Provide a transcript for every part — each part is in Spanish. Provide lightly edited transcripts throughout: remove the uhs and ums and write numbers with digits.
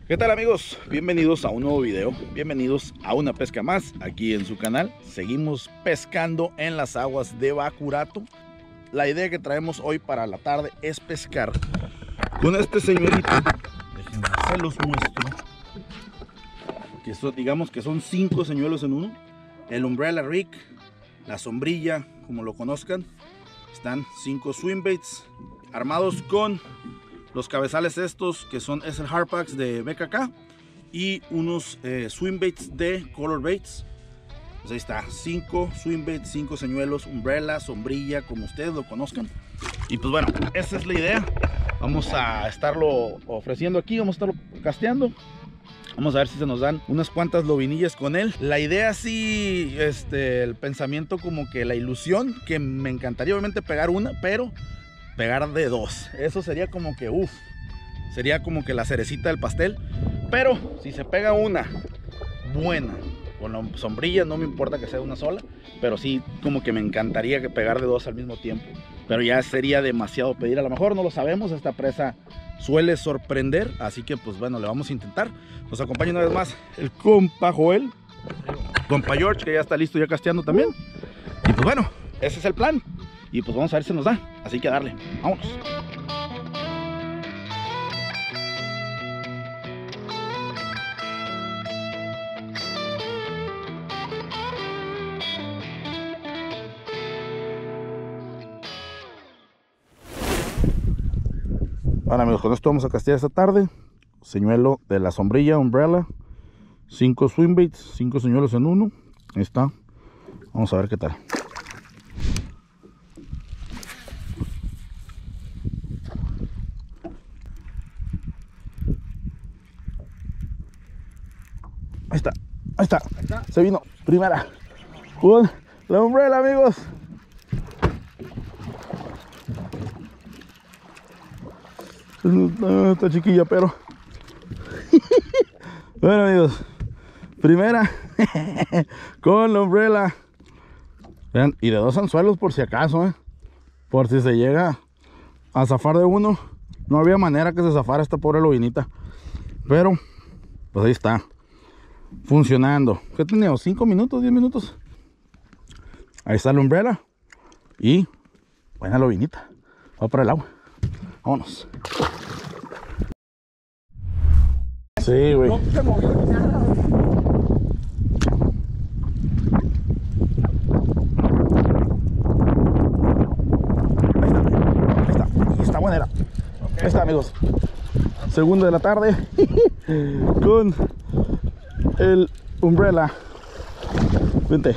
¿Qué tal, amigos? Bienvenidos a un nuevo video, bienvenidos a una pesca más aquí en su canal. Seguimos pescando en las aguas de Bacurato. La idea que traemos hoy para la tarde es pescar con este señuelito. Déjenme, se los muestro. Que digamos que son 5 señuelos en uno. El Umbrella Rig, la sombrilla, como lo conozcan. Están 5 swim baits armados con los cabezales estos, que es el hard packs de BKK, y unos swim baits de Color Baits. Pues ahí está, 5 swim baits, 5 señuelos, umbrella, sombrilla, como ustedes lo conozcan. Y pues bueno, esa es la idea. Vamos a estarlo ofreciendo aquí, vamos a estarlo casteando. Vamos a ver si se nos dan unas cuantas lobinillas con él. La idea sí, el pensamiento, como que la ilusión, que me encantaría obviamente pegar una, pero pegar de 2. Eso sería como que, sería como que la cerecita del pastel. Pero si se pega una buena con la sombrilla, no me importa que sea una sola, pero sí como que me encantaría que pegar de 2 al mismo tiempo. Pero ya sería demasiado pedir, a lo mejor no lo sabemos, esta presa suele sorprender, así que pues bueno, le vamos a intentar. Nos acompaña una vez más el compa Joel, compa George, que ya está listo, ya casteando también. Y pues bueno, ese es el plan. Y pues vamos a ver si nos da, así que a darle, vámonos. Bueno, amigos, con esto vamos a castear esta tarde. Señuelo de la sombrilla, umbrella, 5 swim baits, 5 señuelos en uno. Ahí está. Vamos a ver qué tal. Ahí está, ahí está, se vino, primera, con la umbrella, amigos. Está chiquilla, pero bueno, amigos, primera con la umbrella. Vean, y de 2 anzuelos por si acaso, por si se llega a zafar de uno. No había manera que se zafara esta pobre lobinita, pero pues ahí está, funcionando. ¿Qué teníamos? 5 minutos, 10 minutos. Ahí está la umbrella y buena lobinita. Va para el agua, vámonos. Sí, güey. No se movió nada. Ahí está. Y está buena era. Okay. Ahí está, amigos. Segunda de la tarde con el umbrella. Vente.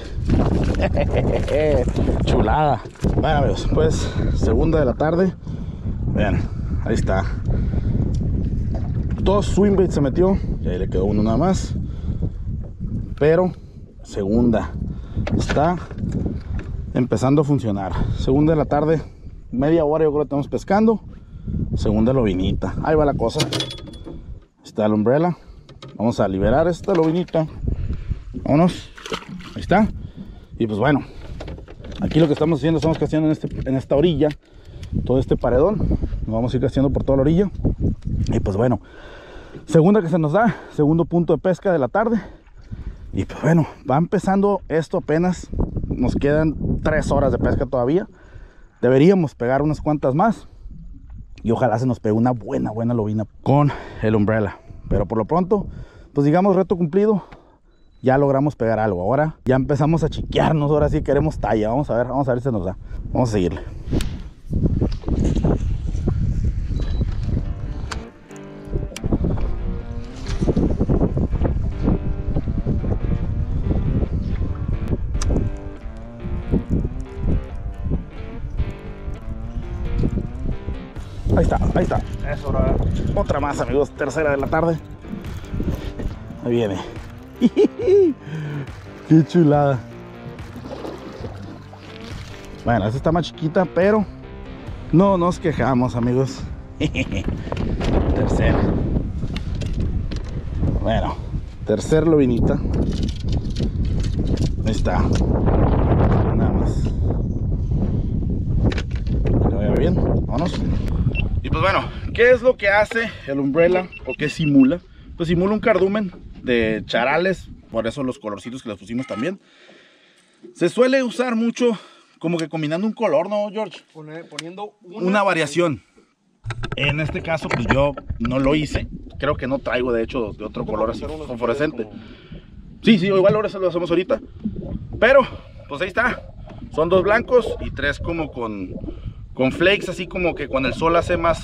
Chulada. Bueno, amigos, pues segunda de la tarde. Vean, ahí está. 2 swim baits se metió y ahí le quedó uno nada más, pero segunda está empezando a funcionar. Segunda de la tarde, media hora yo creo que estamos pescando. Segunda lobinita, ahí va la cosa. Está el umbrella, vamos a liberar esta lobinita, vámonos, ahí está. Y pues bueno, aquí lo que estamos haciendo, estamos casteando en esta orilla, todo este paredón, nos vamos a ir casteando por toda la orilla. Y pues bueno, segunda que se nos da, segundo punto de pesca de la tarde. Y pues bueno, va empezando esto apenas. Nos quedan 3 horas de pesca todavía. Deberíamos pegar unas cuantas más. Y ojalá se nos pegue una buena lobina con el umbrella. Pero por lo pronto, pues digamos, reto cumplido. Ya logramos pegar algo. Ahora ya empezamos a chiquearnos. Ahora sí queremos talla. Vamos a ver si se nos da. Vamos a seguirle. Ahí está. Eso, otra más, amigos. Tercera de la tarde. Ahí viene. Qué chulada. Bueno, esta está más chiquita, pero no nos quejamos, amigos. Tercera. Bueno, tercer lobinita. Ahí está. Nada más. Que vaya bien. Vámonos. Y pues bueno, ¿qué es lo que hace el umbrella o qué simula pues simula un cardumen de charales, por eso los colorcitos que les pusimos también. Se suele usar mucho como que combinando un color, ¿no, George? Poniendo una variación. En este caso, pues yo no lo hice. Creo que no traigo, de hecho, de otro color así, fosforescente. Sí, igual ahora se lo hacemos ahorita. Pero, pues ahí está. Son 2 blancos y 3 como con flakes, así como que cuando el sol hace más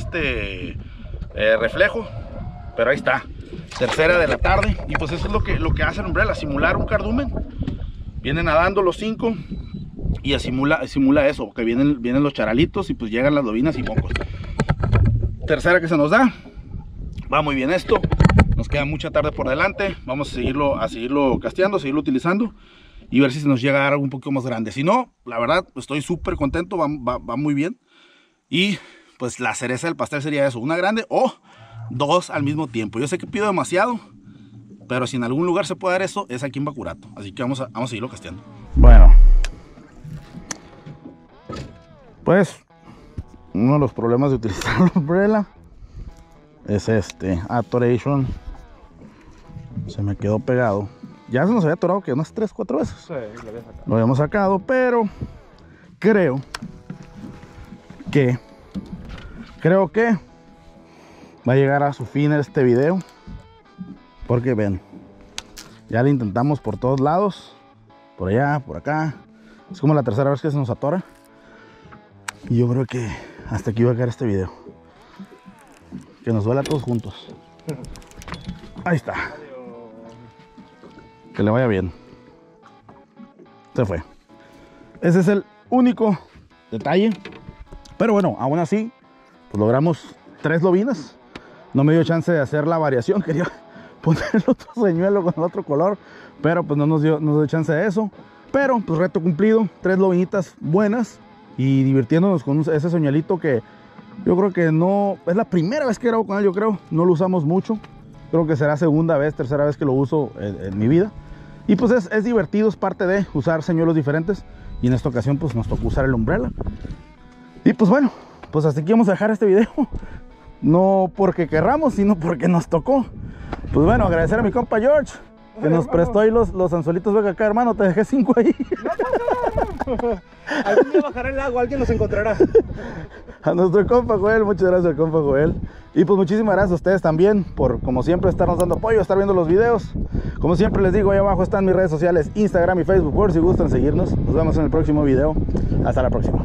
reflejo. Pero ahí está. Tercera de la tarde. Y pues eso es lo que hace el Umbrella, simular un cardumen. Vienen nadando los 5 y simula eso, que vienen los charalitos y pues llegan las lobinas y mocos. Tercera que se nos da. Va muy bien esto. Nos queda mucha tarde por delante. Vamos a seguirlo casteando, a seguirlo utilizando y ver si se nos llega a dar algo un poquito más grande. Si no, la verdad, estoy súper contento. Va muy bien. Y pues la cereza del pastel sería eso, una grande o 2 al mismo tiempo. Yo sé que pido demasiado, pero si en algún lugar se puede dar eso, es aquí en Bacurato. Así que vamos a seguirlo casteando. Bueno, pues uno de los problemas de utilizar la Umbrella es atoration. Se me quedó pegado. Ya se nos había atorado que unas 3-4 veces. Sí, lo habíamos sacado, pero creo que va a llegar a su fin este video. Porque ven, ya le intentamos por todos lados, por allá, por acá. Es como la tercera vez que se nos atora. Y yo creo que hasta aquí va a quedar este video. Que nos duela a todos juntos. Ahí está. Que le vaya bien. Se fue. Ese es el único detalle. Pero bueno, aún así, pues logramos 3 lobinas. No me dio chance de hacer la variación. Quería poner el otro señuelo con el otro color, pero pues no nos dio chance de eso. Pero pues reto cumplido. 3 lobinitas buenas y divirtiéndonos con ese señuelito que yo creo que no es la primera vez que grabo con él. Yo creo no lo usamos mucho. Creo que será segunda vez, tercera vez que lo uso en mi vida. Y pues es divertido, es parte de usar señuelos diferentes. Y en esta ocasión pues nos tocó usar el Umbrella. Y pues bueno, pues hasta aquí vamos a dejar este video. No porque querramos, sino porque nos tocó. Pues bueno, agradecer a mi compa George, que nos prestó ahí los anzuelitos de acá, hermano. Te dejé 5 ahí. Algún día bajará el lago, alguien nos encontrará. A nuestro compa Joel, muchas gracias al compa Joel. Y pues muchísimas gracias a ustedes también por, como siempre, estarnos dando apoyo, estar viendo los videos. Como siempre les digo, ahí abajo están mis redes sociales, Instagram y Facebook, por si gustan seguirnos. Nos vemos en el próximo video. Hasta la próxima.